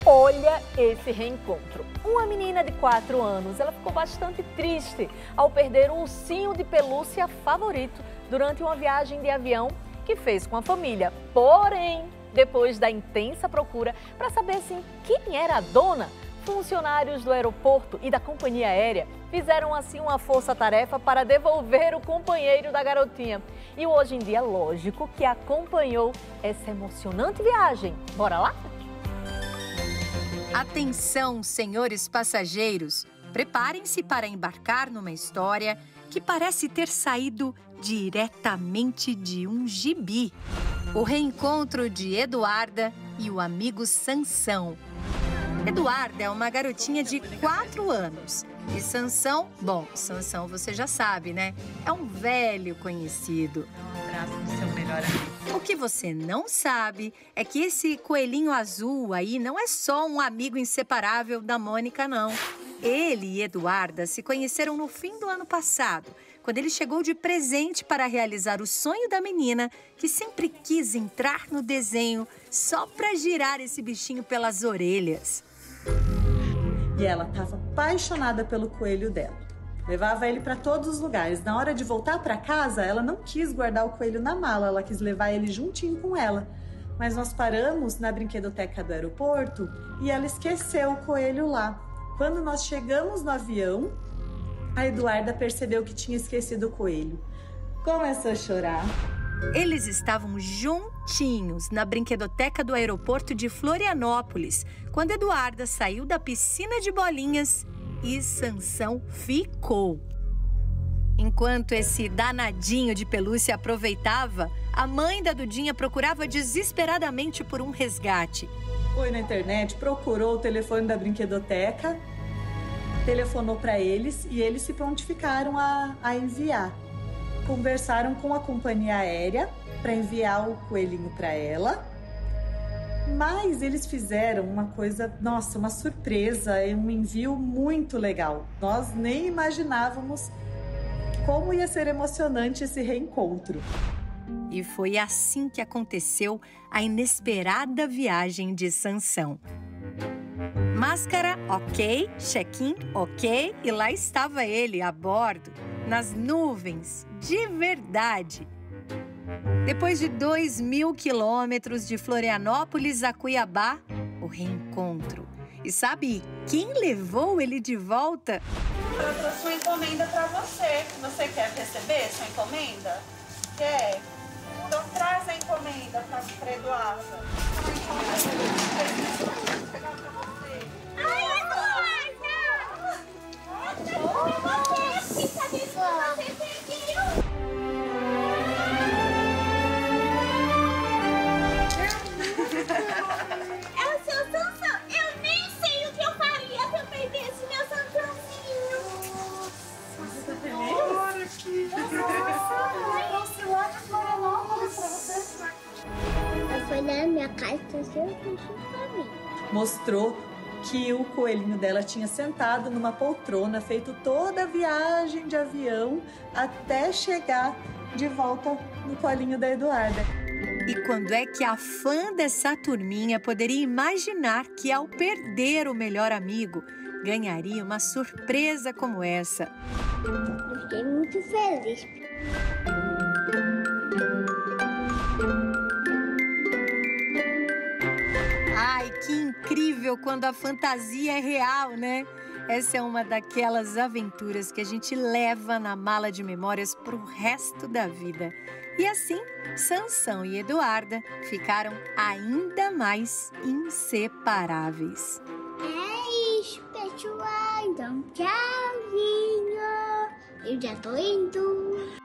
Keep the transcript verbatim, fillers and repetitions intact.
Olha esse reencontro. Uma menina de quatro anos, ela ficou bastante triste ao perder o ursinho de pelúcia favorito durante uma viagem de avião que fez com a família. Porém, depois da intensa procura para saber assim, quem era a dona, funcionários do aeroporto e da companhia aérea fizeram assim uma força-tarefa para devolver o companheiro da garotinha. E hoje em dia, lógico que acompanhou essa emocionante viagem. Bora lá? Atenção, senhores passageiros! Preparem-se para embarcar numa história que parece ter saído diretamente de um gibi. O reencontro de Eduarda e o amigo Sansão. Eduarda é uma garotinha de quatro anos. E Sansão, bom, Sansão você já sabe, né? É um velho conhecido. Um abraço do seu melhor amigo. O que você não sabe é que esse coelhinho azul aí não é só um amigo inseparável da Mônica, não. Ele e Eduarda se conheceram no fim do ano passado, quando ele chegou de presente para realizar o sonho da menina, que sempre quis entrar no desenho só para girar esse bichinho pelas orelhas. E ela estava apaixonada pelo coelho dela. Levava ele para todos os lugares. Na hora de voltar para casa, ela não quis guardar o coelho na mala, ela quis levar ele juntinho com ela. Mas nós paramos na brinquedoteca do aeroporto e ela esqueceu o coelho lá. Quando nós chegamos no avião, a Eduarda percebeu que tinha esquecido o coelho. Começou a chorar. Eles estavam juntinhos na brinquedoteca do aeroporto de Florianópolis, quando Eduarda saiu da piscina de bolinhas e Sansão ficou. Enquanto esse danadinho de pelúcia aproveitava, a mãe da Dudinha procurava desesperadamente por um resgate. Foi na internet, procurou o telefone da brinquedoteca, telefonou para eles e eles se prontificaram a, a enviar. Conversaram com a companhia aérea para enviar o coelhinho para ela, mas eles fizeram uma coisa, nossa, uma surpresa, um envio muito legal. Nós nem imaginávamos como ia ser emocionante esse reencontro. E foi assim que aconteceu a inesperada viagem de Sansão. Máscara, ok. Check-in, ok. E lá estava ele, a bordo, nas nuvens, de verdade. Depois de dois mil quilômetros de Florianópolis a Cuiabá, o reencontro. E sabe quem levou ele de volta? Eu trouxe uma encomenda para você. Você quer receber sua encomenda? Quer? Então traz a encomenda para Eduarda. Ai, Eduarda! Eu fiquei sabendo que você perdeu. É o seu Sansão. Eu nem sei o que eu faria se eu perdesse meu Sansãozinho. Você tá feliz? Olha aqui. Eu trouxe lá de Florianópolis pra você. Eu fui na minha casa e trouxe um bicho pra mim. Mostrou que o coelhinho dela tinha sentado numa poltrona, feito toda a viagem de avião até chegar de volta no colinho da Eduarda. E quando é que a fã dessa turminha poderia imaginar que, ao perder o melhor amigo, ganharia uma surpresa como essa? Eu fiquei muito feliz. Ai, que incrível quando a fantasia é real, né? Essa é uma daquelas aventuras que a gente leva na mala de memórias pro resto da vida. E assim, Sansão e Eduarda ficaram ainda mais inseparáveis. É isso, pessoal. Então, tchauzinho. Eu já tô indo.